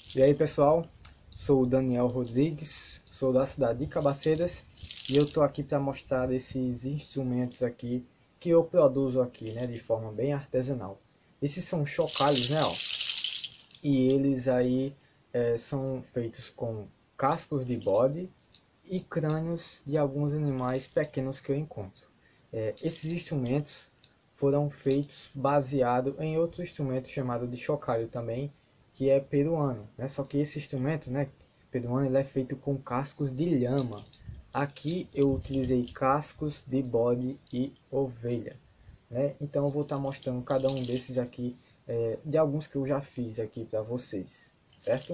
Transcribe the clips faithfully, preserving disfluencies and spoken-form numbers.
E aí pessoal, sou o Daniel Rodrigues, sou da cidade de Cabaceiras e eu tô aqui para mostrar esses instrumentos aqui que eu produzo aqui, né, de forma bem artesanal. Esses são chocalhos, né, ó, e eles aí é, são feitos com cascos de bode e crânios de alguns animais pequenos que eu encontro. É, esses instrumentos foram feitos baseado em outro instrumento chamado de chocalho também, que é peruano, né? Só que esse instrumento, né, peruano, ele é feito com cascos de lhama. Aqui eu utilizei cascos de bode e ovelha, né? Então eu vou estar mostrando cada um desses aqui, é, de alguns que eu já fiz aqui para vocês, certo?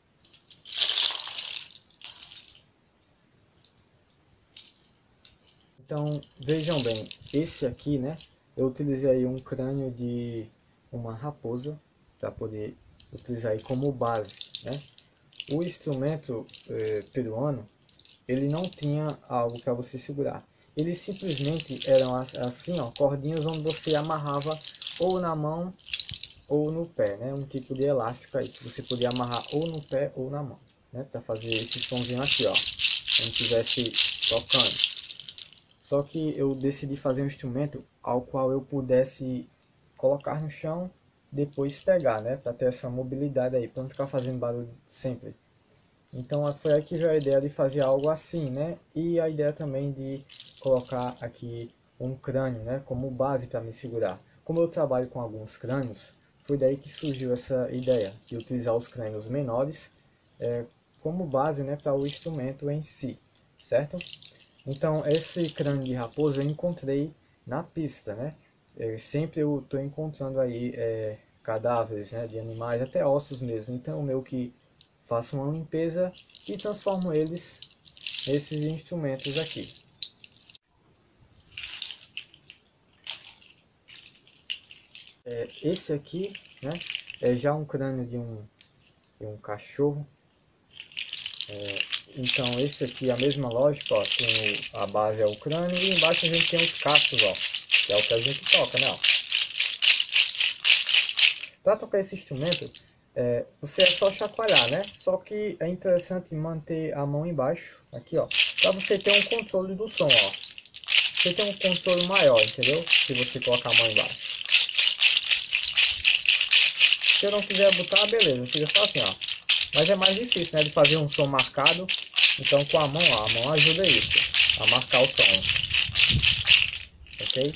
Então vejam bem, esse aqui, né, eu utilizei aí um crânio de uma raposa para poder utilizar aí como base, né? O instrumento eh, peruano, ele não tinha algo para você segurar. Eles simplesmente eram assim, ó, cordinhas onde você amarrava ou na mão ou no pé, né? Um tipo de elástico aí que você podia amarrar ou no pé ou na mão, né? Para fazer esse somzinho aqui, ó, como estivesse tocando. Só que eu decidi fazer um instrumento ao qual eu pudesse colocar no chão, depois pegar, né? Para ter essa mobilidade aí, para não ficar fazendo barulho sempre. Então foi aí que veio a ideia de fazer algo assim, né? E a ideia também de colocar aqui um crânio, né? Como base para me segurar. Como eu trabalho com alguns crânios, foi daí que surgiu essa ideia de utilizar os crânios menores é, como base, né? Para o instrumento em si, certo? Então esse crânio de raposa eu encontrei na pista, né? É, sempre eu estou encontrando aí é, cadáveres, né, de animais, até ossos mesmo. Então eu meio que faço uma limpeza e transformo eles nesses instrumentos aqui. É, esse aqui, né, é já um crânio de um, de um cachorro. É, então esse aqui é a mesma lógica, ó, tem o, a base é o crânio e embaixo a gente tem os cascos, ó, que é o que a gente toca, né, ó. Para tocar esse instrumento, é, você é só chacoalhar, né? Só que é interessante manter a mão embaixo, aqui, ó, para você ter um controle do som, ó. Você tem um controle maior, entendeu? Se você colocar a mão embaixo. Se eu não quiser botar, beleza, fica só assim, ó. Mas é mais difícil, né, de fazer um som marcado. Então com a mão, ó, a mão ajuda isso, a marcar o som. Ok?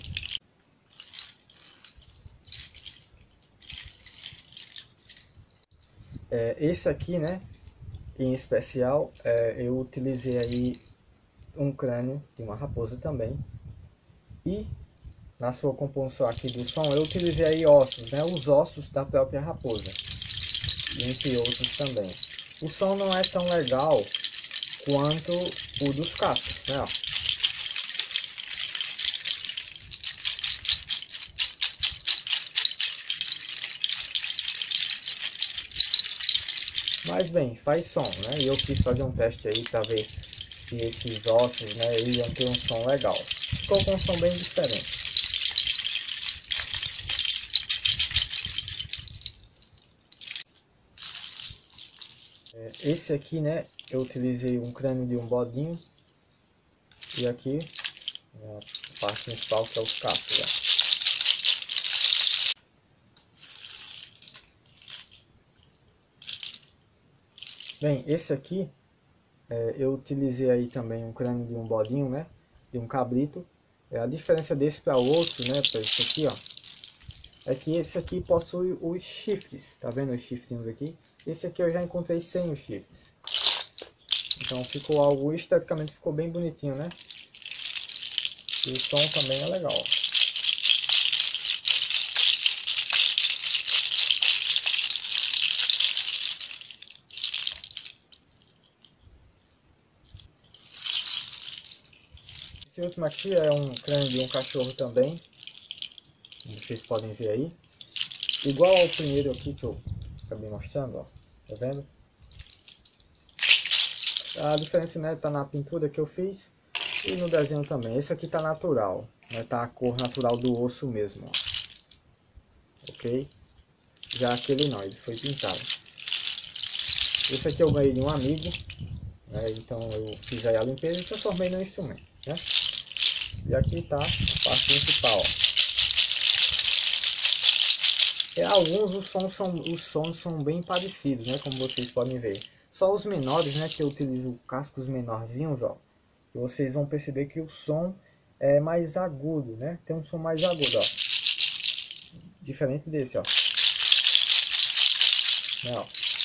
É, esse aqui, né, em especial, é, eu utilizei aí um crânio de uma raposa também. E na sua composição aqui do som, eu utilizei aí ossos, né, os ossos da própria raposa, entre outros também. O som não é tão legal quanto o dos cascos, né, ó. Mas bem, faz som, né? E eu quis fazer um teste aí para ver se esses ossos, né, iam ter um som legal. Ficou com um som bem diferente. Esse aqui, né, eu utilizei um crânio de um bodinho. E aqui, a parte principal, que é os cascos, né? Bem, esse aqui, é, eu utilizei aí também um crânio de um bodinho, né, de um cabrito. É, a diferença desse para o outro, né, para esse aqui, ó, é que esse aqui possui os chifres, tá vendo os chifrinhos aqui? Esse aqui eu já encontrei sem os chifres. Então ficou algo, esteticamente ficou bem bonitinho, né? E o som também é legal. Esse último aqui é um crânio de um cachorro também. Vocês podem ver aí. Igual ao primeiro aqui que eu acabei mostrando, ó. Tá vendo? A diferença, né, tá na pintura que eu fiz e no desenho também. Esse aqui tá natural, né, tá a cor natural do osso mesmo, ó. Ok? Já aquele não, ele foi pintado. Esse aqui eu ganhei de um amigo, né? Então eu fiz aí a limpeza e transformei no instrumento, né? E aqui tá a parte principal, ó. E alguns os sons são os sons são bem parecidos, né? Como vocês podem ver. Só os menores, né? Que eu utilizo cascos menorzinhos, ó. E vocês vão perceber que o som é mais agudo, né? Tem um som mais agudo, ó. Diferente desse, ó. Né, ó.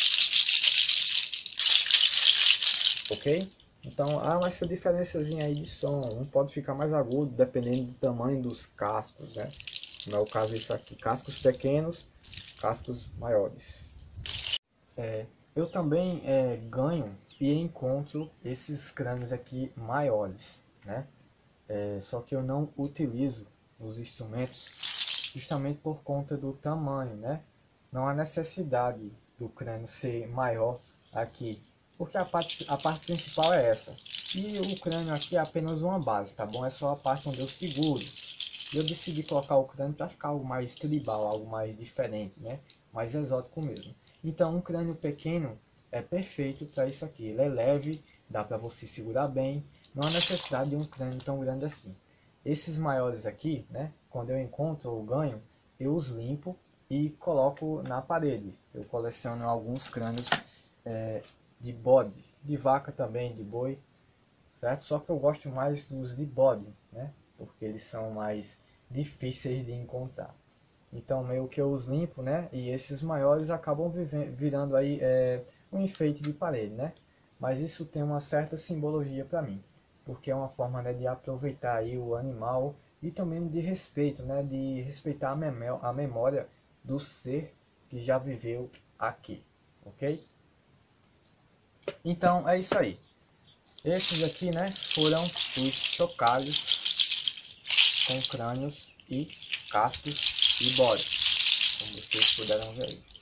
Ok? Então há essa diferençazinha aí de som. Um pode ficar mais agudo dependendo do tamanho dos cascos, né? Como é o caso desse aqui. Cascos pequenos, cascos maiores. É, eu também é, ganho e encontro esses crânios aqui maiores, né? É, só que eu não utilizo os instrumentos justamente por conta do tamanho, né? Não há necessidade do crânio ser maior aqui, porque a parte, a parte principal é essa. E o crânio aqui é apenas uma base, tá bom? É só a parte onde eu seguro. Eu decidi colocar o crânio para ficar algo mais tribal, algo mais diferente, né? Mais exótico mesmo. Então um crânio pequeno é perfeito para isso aqui. Ele é leve, dá para você segurar bem. Não há necessidade de um crânio tão grande assim. Esses maiores aqui, né? Quando eu encontro ou ganho, eu os limpo e coloco na parede. Eu coleciono alguns crânios é, de bode, de vaca também, de boi, certo? Só que eu gosto mais dos de bode, né? Porque eles são mais difíceis de encontrar. Então meio que eu os limpo, né? E esses maiores acabam virando aí é, um enfeite de parede, né? Mas isso tem uma certa simbologia para mim, porque é uma forma, né, de aproveitar aí o animal e também de respeito, né? De respeitar a, memó a memória do ser que já viveu aqui, ok? Então é isso aí. Esses aqui, né, foram os chocalhos com crânios e cascos e bodes, como vocês puderam ver aí.